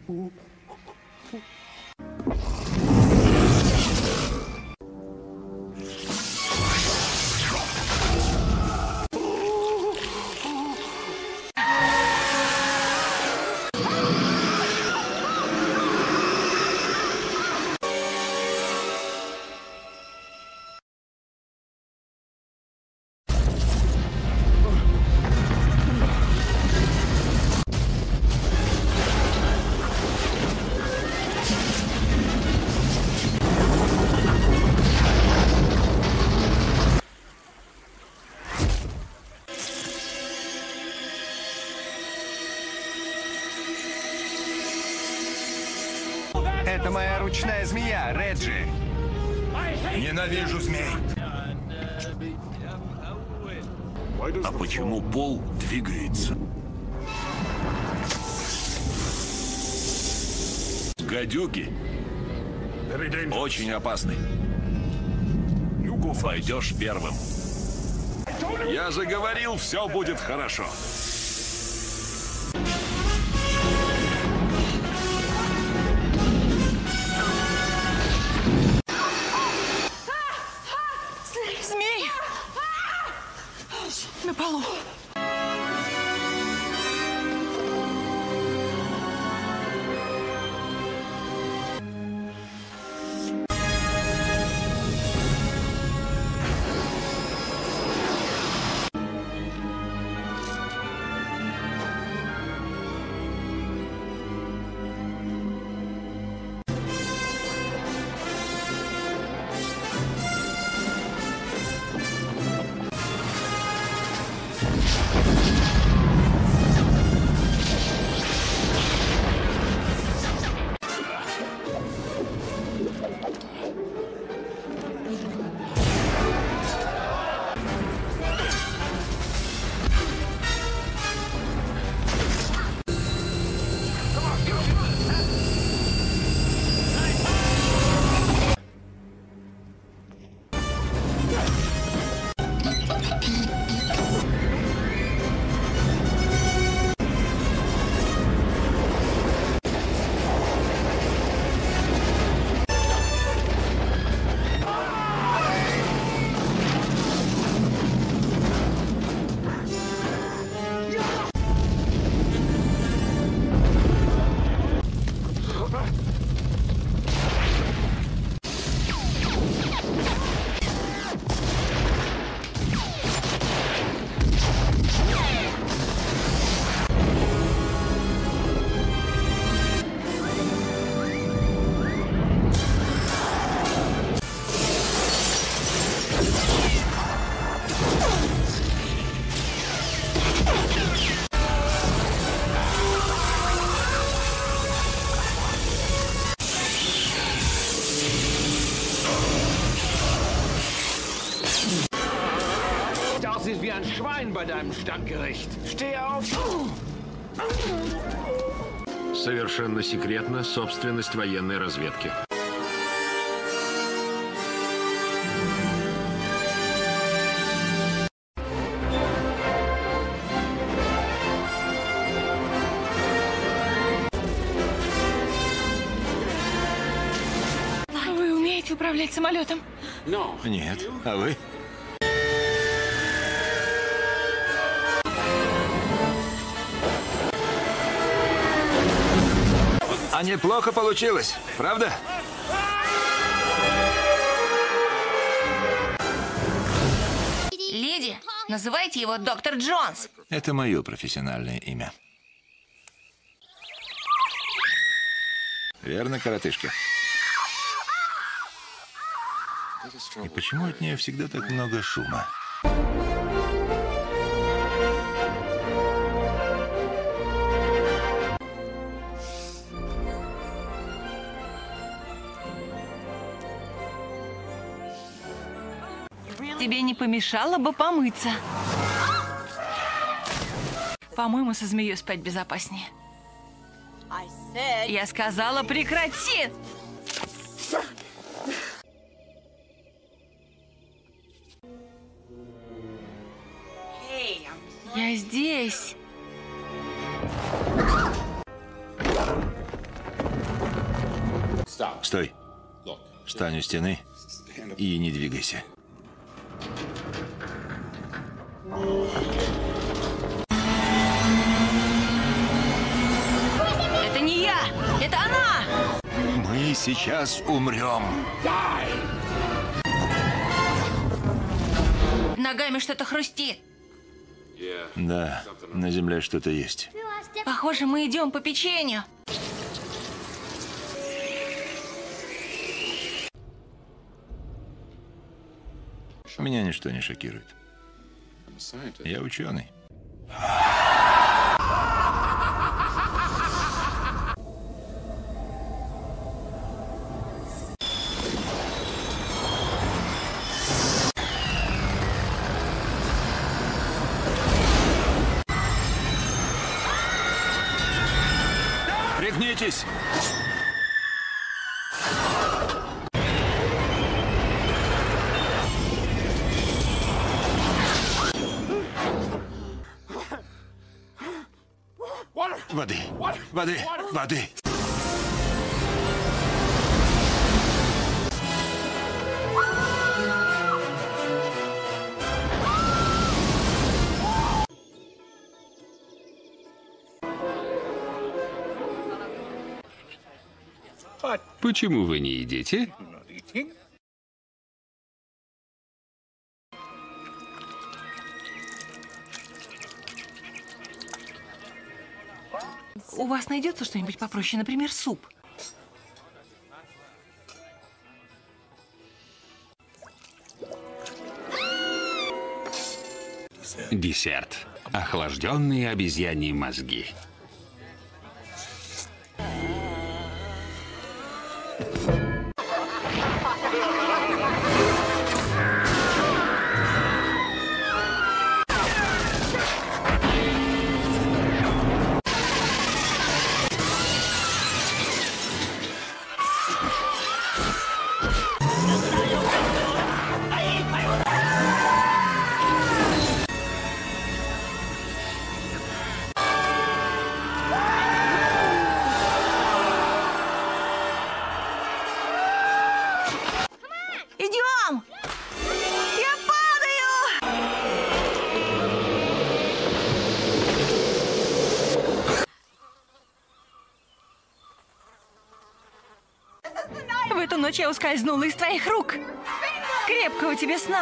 Это моя ручная змея, Реджи. Ненавижу змей. А почему пол двигается? Гадюки очень опасны. Пойдешь первым. Я же говорил, все будет хорошо. Змей! На полу. Aussiehst wie ein Schwein bei deinem Stammgericht. Steh auf! Совершенно секретно, собственность военной разведки. Вы умеете управлять самолетом? Нет, а вы? А неплохо получилось, правда? Леди, называйте его доктор Джонс. Это мое профессиональное имя. Верно, коротышка? И почему от нее всегда так много шума? Тебе не помешало бы помыться. По-моему, со змеей спать безопаснее. Я сказала, прекрати! Я здесь. Стой. Встань у стены и не двигайся. Это не я! Это она! Мы сейчас умрем. Ногами что-то хрустит. Да, на земле что-то есть. Похоже, мы идем по печенью. Меня ничто не шокирует. Я ученый. Пригнитесь! Воды! Воды! Воды! Почему вы не едите? У вас найдется что-нибудь попроще, например, суп? Десерт. Охлажденные обезьяньи мозги. Идем! Я падаю! В эту ночь я ускользнула из твоих рук. Крепкого тебе сна!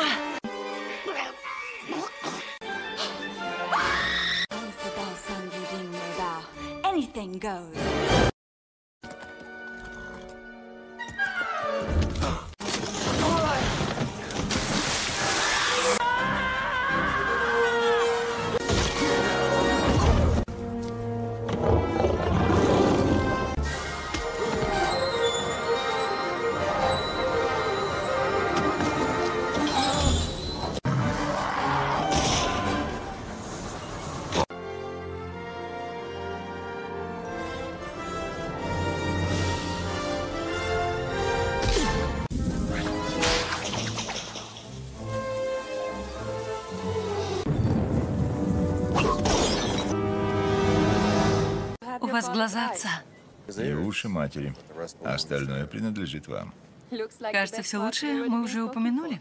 Anything goes. У вас глаза отца. И уши матери. Остальное принадлежит вам. Кажется, все лучшее мы уже упомянули.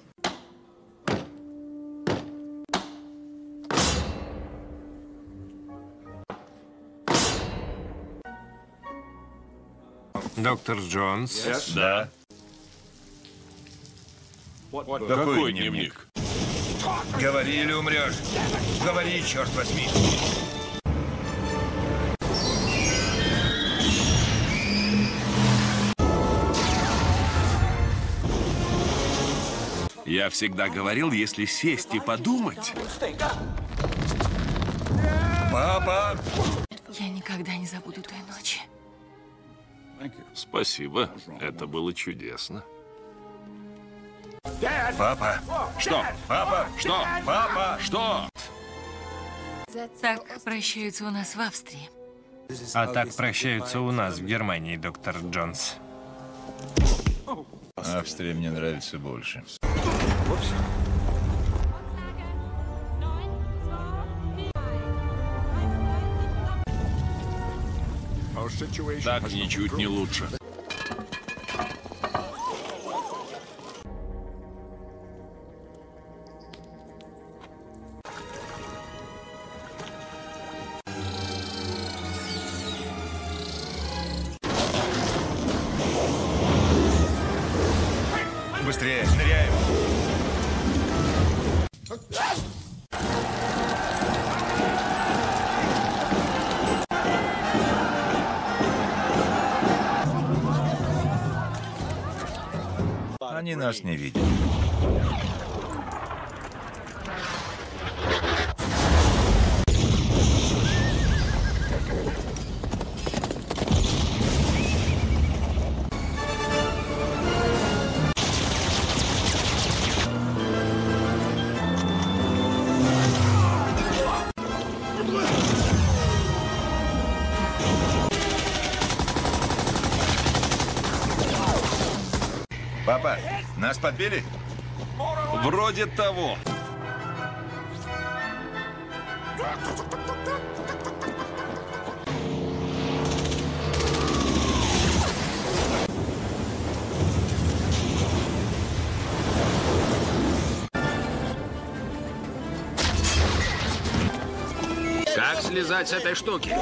Доктор Джонс. Да. Какой дневник? Говори или умрешь. Говори, черт возьми. Я всегда говорил, если сесть и подумать. Папа! Я никогда не забуду той ночи. Спасибо, это было чудесно. Папа! Что? Папа! Что? Папа! Что? Так прощаются у нас в Австрии. А так прощаются у нас в Германии, доктор Джонс. Австрия мне нравится больше. Так ничуть не лучше. Быстрее, ныряем. Они нас не видят. Папа, нас подбили? Вроде того. Как слезать с этой штуки?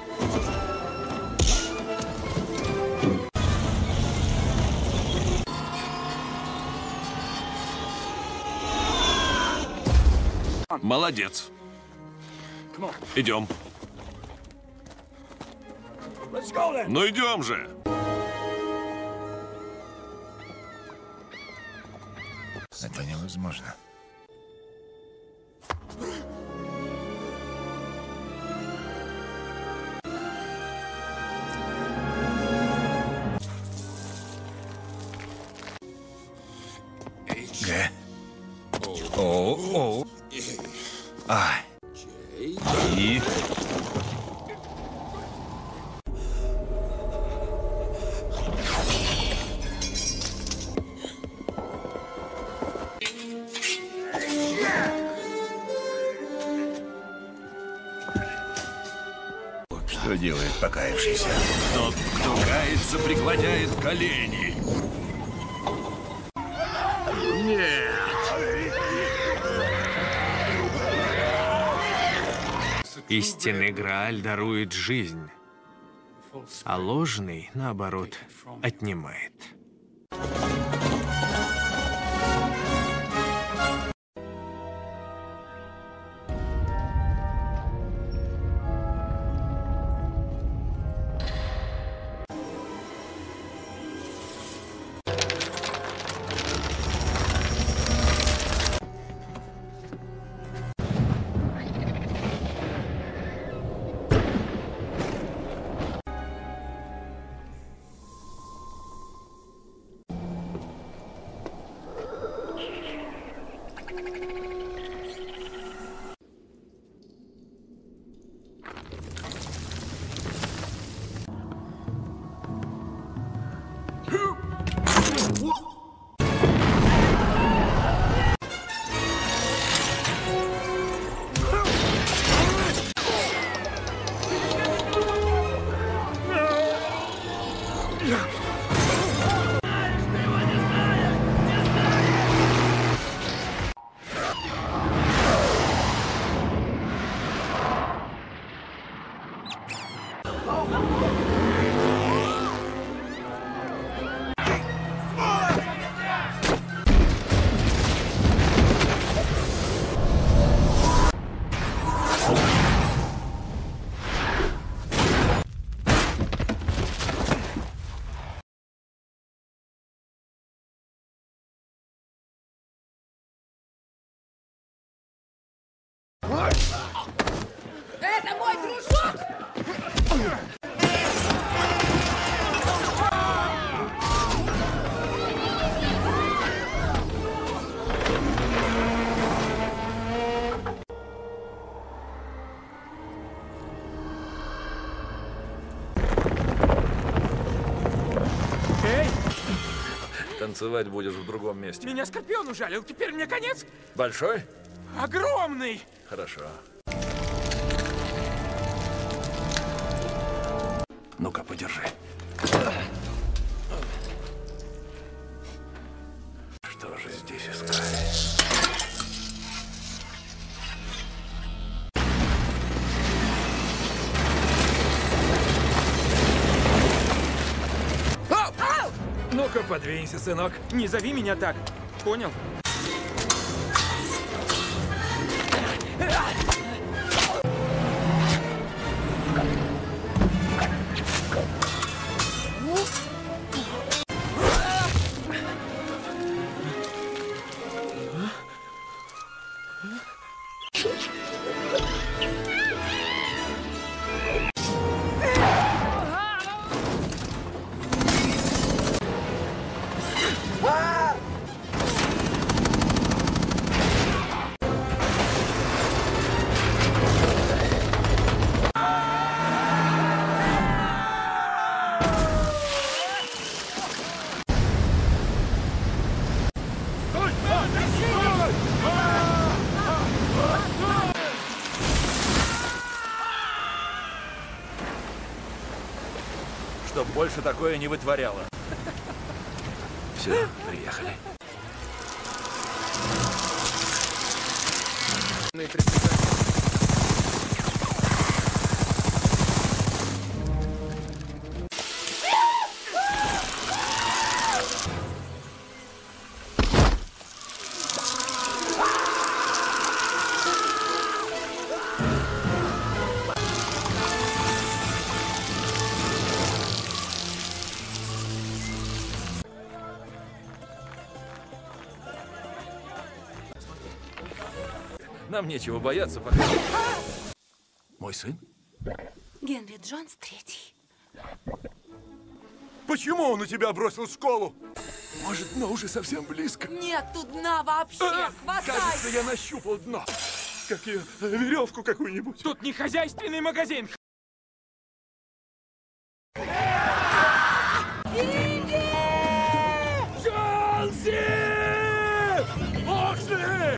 Молодец. Идем. Ну идем же. Это невозможно. Г. О. А. И. Что делает покаявшийся? Тот, кто кается, преклоняет колени. Нет. Истинный Грааль дарует жизнь, а ложный, наоборот, отнимает. Это мой дружок! Танцевать будешь в другом месте. Меня скорпион ужалил, теперь мне конец? Большой? Огромный! Хорошо. Ну-ка, подержи. Что же здесь искать? Ну, Ну-ка, подвинься, сынок. Не зови меня так. Понял? Чтоб больше такое не вытворяло. Все, приехали. Нам нечего бояться, пока... Мой сын? Генри Джонс Третий. Почему он у тебя бросил школу? Может, дно уже совсем близко? Нет, тут дна вообще. Хватай! Кажется, я нащупал дно. Как ее, веревку какую-нибудь. Тут не хозяйственный магазин. Джонси! Оксли!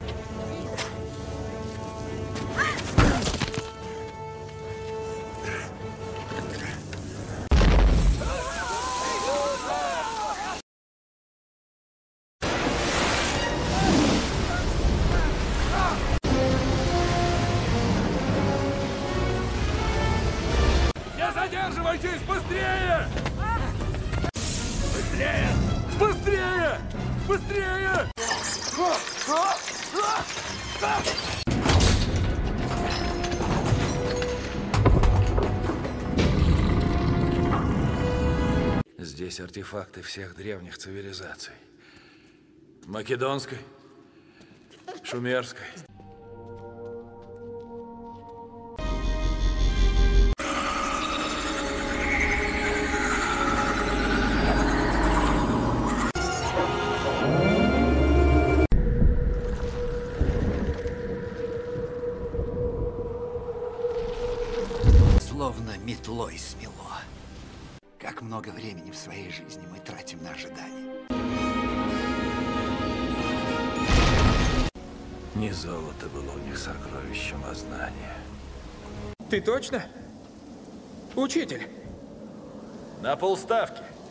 Не задерживайтесь! Быстрее! Быстрее! Быстрее! Быстрее! Здесь артефакты всех древних цивилизаций. Македонской, шумерской. Словно метлой смело. Как много времени в своей жизни мы тратим на ожидание. Не золото было у них сокровищем, а знание. Ты точно? Учитель. На полставки.